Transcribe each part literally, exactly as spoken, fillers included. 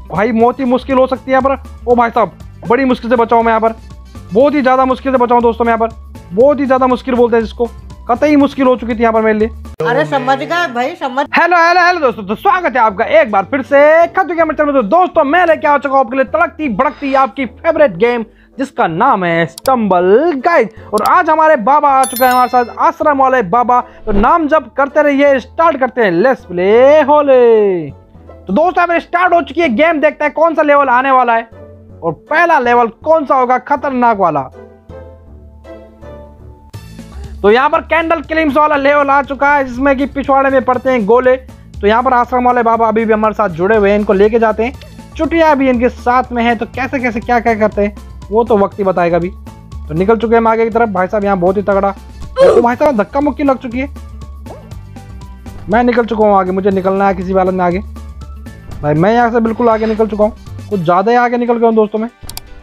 भाई मौत ही मुश्किल हो सकती है यहाँ पर। ओ भाई साहब बड़ी मुश्किल से बचाऊं मैं यहाँ पर, बहुत ही ज्यादा मुश्किल से बचाऊं दोस्तों मैं यहाँ पर, बहुत ही ज्यादा मुश्किल बोलते हैं जिसको, कतई मुश्किल हो चुकी थी यहाँ पर मेरे लिए। अरे समझ गए भाई, समझ। हेलो हेलो हेलो दोस्तों, तो स्वागत है आपका एक बार फिर से खतु गेमर चैनल में। दोस्तों मैं लेके आ चुका हूं आपके लिए तड़कती भड़कती आपकी फेवरेट गेम जिसका नाम है स्टम्बल गाइज। और आज हमारे बाबा आ चुके हैं हमारे साथ, आश्रम वाले बाबा। तो नाम जब करते रहिए, स्टार्ट करते हैं, लेट्स प्ले होले। तो दोस्तों अब स्टार्ट हो चुकी है गेम, देखते हैं कौन सा लेवल आने वाला है और पहला लेवल कौन सा होगा खतरनाक वाला। तो यहाँ पर कैंडल क्लिम्स वाला लेवल आ चुका है जिसमें कि पिछवाड़े में पड़ते हैं गोले। तो यहाँ पर आश्रम वाले बाबा अभी भी हमारे साथ जुड़े हुए हैं, इनको लेके जाते हैं। चुटिया भी इनके साथ में है, तो कैसे कैसे क्या क्या करते हैं वो तो वक्त ही बताएगा अभी। तो निकल चुके हैं हम आगे की तरफ। भाई साहब यहाँ बहुत ही तगड़ा, तो भाई साहब धक्का मुक्की लग चुकी है। मैं निकल चुका हूँ आगे, मुझे निकलना है किसी हालत में आगे। भाई मैं यहाँ से बिल्कुल आगे निकल चुका हूँ, कुछ ज्यादा ही आगे निकल गया हूँ दोस्तों मैं।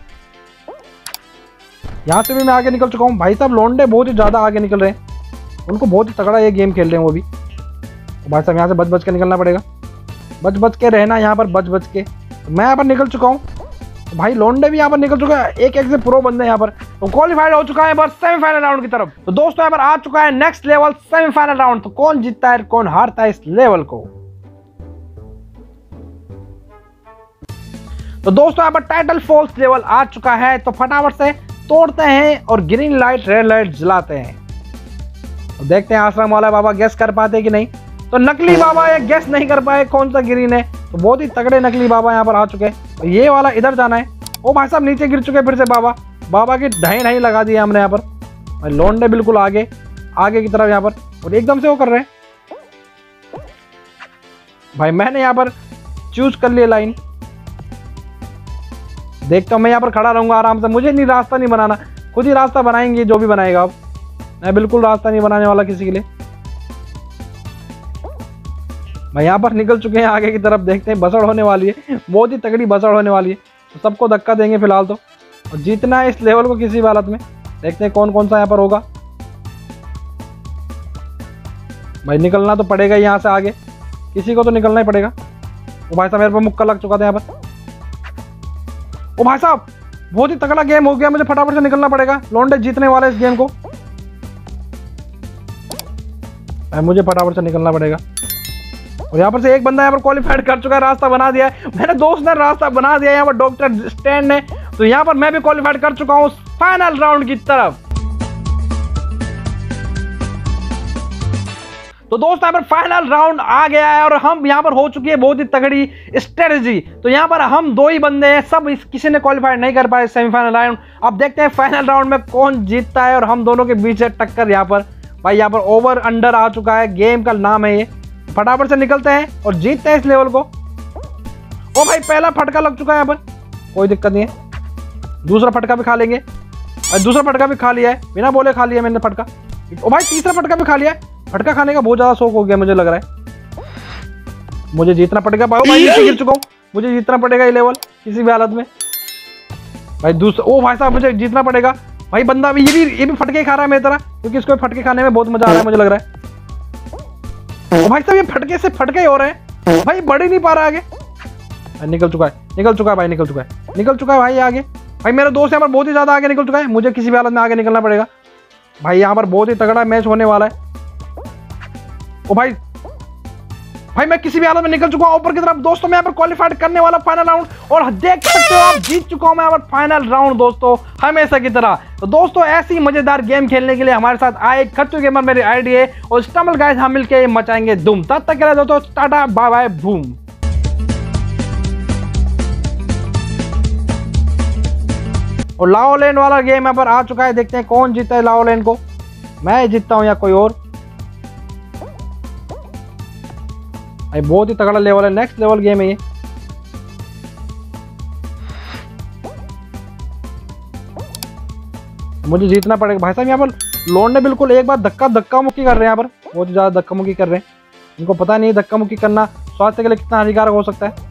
यहाँ से भी मैं आगे निकल चुका हूँ। भाई साहब लोंडे बहुत ही ज्यादा आगे निकल रहे हैं, उनको बहुत ही तगड़ा ये गेम खेल रहे हैं वो भी। तो भाई साहब यहाँ से बच बच के निकलना पड़ेगा, बच बच के रहना यहाँ पर, बच बच के। तो मैं यहाँ पर निकल चुका हूँ। तो भाई लोंडे भी यहाँ पर निकल चुका है, एक एक से प्रो बंदे यहाँ पर। तो क्वालिफाइड हो चुका है बस सेमीफाइनल राउंड की तरफ। तो दोस्तों यहाँ पर आ चुका है नेक्स्ट लेवल सेमीफाइनल राउंड। तो कौन जीतता है कौन हारता है इस लेवल को। तो दोस्तों यहाँ पर टाइटल फॉल्स लेवल आ चुका है, तो फटाफट से तोड़ते हैं और ग्रीन लाइट रेड लाइट जलाते हैं। तो देखते हैं आश्रम वाला बाबा गैस कर पाते कि नहीं। तो नकली बाबा ये गैस नहीं कर पाए कौन सा ग्रीन है। तो बहुत ही तगड़े नकली बाबा यहाँ पर आ चुके हैं। तो ये वाला इधर जाना है। ओ भाई साहब नीचे गिर चुके फिर से बाबा, बाबा की ढाई ढाई लगा दी हमने यहाँ पर। लोंडे बिल्कुल आगे आगे की तरफ यहाँ पर, और एकदम से वो कर रहे हैं। भाई मैंने यहाँ पर चूज कर लिया लाइन, देखता हूँ। मैं यहाँ पर खड़ा रहूंगा आराम से, मुझे नहीं रास्ता नहीं बनाना, खुद ही रास्ता बनाएंगे जो भी बनाएगा। अब मैं बिल्कुल रास्ता नहीं बनाने वाला किसी के लिए। मैं यहाँ पर निकल चुके हैं आगे की तरफ, देखते हैं बसड़ होने वाली है, बहुत ही तगड़ी बसड़ होने वाली है। तो सबको धक्का देंगे फिलहाल तो, और जीतना है इस लेवल को किसी भी हालत में। देखते हैं कौन कौन सा यहाँ पर होगा। भाई निकलना तो पड़ेगा यहाँ से आगे, किसी को तो निकलना ही पड़ेगा। वो भाई साहब मेरे पर मुक्का लग चुका था यहाँ पर। ओ भाई साहब बहुत ही तगड़ा गेम हो गया, मुझे फटाफट से निकलना पड़ेगा। लोंडे जीतने वाले इस गेम को, मुझे फटाफट से निकलना पड़ेगा। और यहाँ पर से एक बंदा यहाँ पर क्वालिफाइड कर चुका है, रास्ता बना दिया है मेरे दोस्त ने, रास्ता बना दिया है यहाँ पर डॉक्टर स्टैंड ने। तो यहाँ पर मैं भी क्वालिफाइड कर चुका हूँ फाइनल राउंड की तरफ। तो दोस्तों यहाँ पर फाइनल राउंड आ गया है और हम यहाँ पर हो चुकी है बहुत ही तगड़ी स्ट्रेटजी। तो यहाँ पर हम दो ही बंदे हैं, सब इस किसी ने क्वालिफाई नहीं कर पाए सेमीफाइनल राउंड। अब देखते हैं फाइनल राउंड में कौन जीतता है, और हम दोनों के बीच है टक्कर यहाँ पर। भाई यहाँ पर ओवर अंडर आ चुका है, गेम का नाम है ये। फटाफट से निकलते हैं और जीतते हैं इस लेवल को। ओ भाई पहला फटका लग चुका है यहाँ पर, कोई दिक्कत नहीं है, दूसरा फटका भी खा लेंगे। और दूसरा फटका भी खा लिया है, बिना बोले खा लिया मैंने फटका। ओ भाई तीसरा फटका भी खा लिया है। फटका खाने का बहुत ज्यादा शौक हो गया मुझे लग रहा है, मुझे जीतना पड़ेगा। भाई भाई नीचे गिर चुका हूँ, मुझे जीतना पड़ेगा ये लेवल किसी भी हालत में। भाई दूसरा, ओ भाई साहब मुझे जीतना पड़ेगा। भाई बंदा भी ये भी ये भी फटके खा रहा है मेरी तरह, क्योंकि इसको फटके खाने में बहुत मजा आ रहा है मुझे लग रहा है। ओ भाई साहब ये फटके से फटके ही हो रहे हैं, भाई बढ़ ही नहीं पा रहा आगे। निकल चुका है, निकल चुका है भाई, निकल चुका है, निकल चुका है भाई आगे। भाई मेरा दोस्त यहाँ पर बहुत ही ज्यादा आगे निकल चुका है, मुझे किसी भी हालत में आगे निकलना पड़ेगा। भाई यहाँ पर बहुत ही तगड़ा मैच होने वाला है। ओ भाई भाई मैं किसी भी हालत में निकल चुका हूं ऊपर की तरफ। दोस्तों मैं यहाँ पर क्वालिफाइड करने वाला फाइनल राउंड, और देख सकते हो आप जीत चुका हूं मैं यहाँ पर फाइनल राउंड दोस्तों, हमेशा की तरह। तो दोस्तों ऐसी मजेदार गेम खेलने के लिए हमारे साथ आए खतु गेमर मेरी आईडी है, और स्टम्बल गाइस हम मिलके मचाएंगे धूम। तब तक के लिए दोस्तों टाटा बाय बाय बूम। और लाओ लेन वाला गेम यहाँ पर आ चुका है, देखते हैं कौन जीता है लाओ लेन को, मैं जीतता हूँ या कोई और। बहुत ही तगड़ा लेवल है, नेक्स्ट लेवल गेम है ये। मुझे जीतना पड़ेगा। भाई साहब यहाँ पर लोंडे बिल्कुल एक बार धक्का धक्का मुक्की कर रहे हैं, यहाँ पर बहुत ही ज्यादा धक्का मुक्की कर रहे हैं। इनको पता नहीं धक्का मुक्की करना स्वास्थ्य के लिए कितना हानिकारक हो सकता है।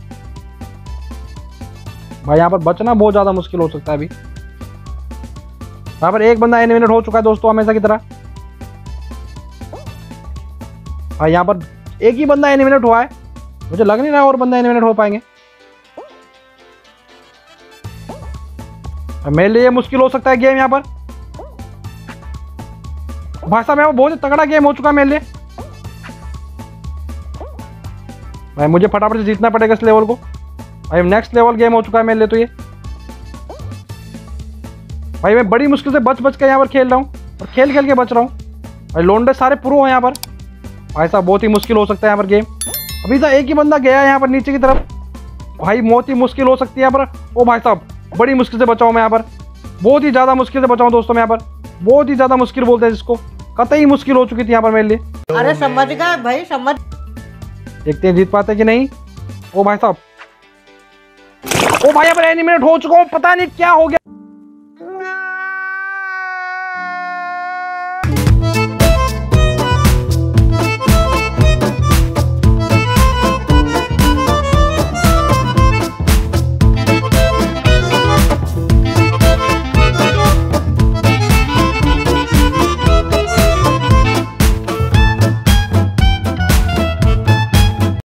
भाई यहाँ पर बचना बहुत ज्यादा मुश्किल हो सकता है अभी। यहाँ पर एक बंदा एलिमिनेट हो चुका है दोस्तों हमेशा की तरह। भाई यहाँ पर एक ही बंदा एलिमिनेट हुआ है, मुझे लग नहीं रहा और बंदा एलिमिनेट हो पाएंगे। मेरे लिए मुश्किल हो सकता है गेम यहाँ पर। भाई साहब यहाँ पर बहुत ही तगड़ा गेम हो चुका है मेरे लिए। भाई मुझे फटाफट से जीतना पड़ेगा इस लेवल को। भाई नेक्स्ट लेवल गेम हो चुका है मेरे लिए तो ये। भाई मैं बड़ी मुश्किल से बच बच के यहाँ पर खेल रहा हूँ और खेल खेल के बच रहा हूँ। भाई लोंडे सारे प्रो हैं यहाँ पर। भाई साहब बहुत ही मुश्किल हो सकता है यहाँ पर गेम। अभी तो एक ही बंदा गया है यहाँ पर नीचे की तरफ। भाई बहुत ही मुश्किल हो सकती है यहाँ पर। ओ भाई साहब बड़ी मुश्किल से बचाऊँ मैं यहाँ पर, बहुत ही ज़्यादा मुश्किल से बचाऊँ दोस्तों मैं यहाँ पर। बहुत ही ज़्यादा मुश्किल बोलते हैं जिसको, कतई मुश्किल हो चुकी थी यहाँ पर मेरे लिए। अरे समझ गए भाई, समझ। देखते हैं जीत पाते कि नहीं। ओ भाई साहब, ओ भाई यहाँ पर एनिमेट हो चुका हूँ, पता नहीं क्या हो गया।